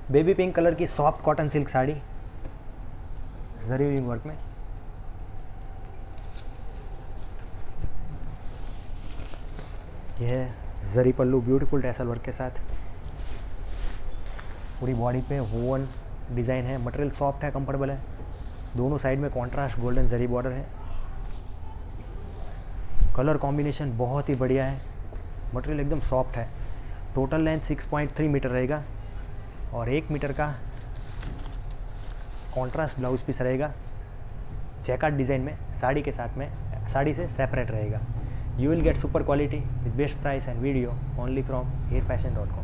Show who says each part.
Speaker 1: Baby pink colour की soft cotton silk sari zari weaving work में। यह है zari pallu beautiful tassel work के साथ। पूरी बॉडी पे वोवन डिज़ाइन है। मटेरियल सॉफ्ट है, कंफर्टेबल है। दोनों साइड में कॉन्ट्रास्ट गोल्डन जरी बॉर्डर है। कलर कॉम्बिनेशन बहुत ही बढ़िया है। मटेरियल एकदम सॉफ्ट है। टोटल लेंथ 6.3 मीटर रहेगा और 1 मीटर का कॉन्ट्रास्ट ब्लाउज पीस रहेगा जैकार्ड डिज़ाइन में। साड़ी के साथ में साड़ी से सेपरेट रहेगा। You will get super quality with best price and video only from airfashion.com।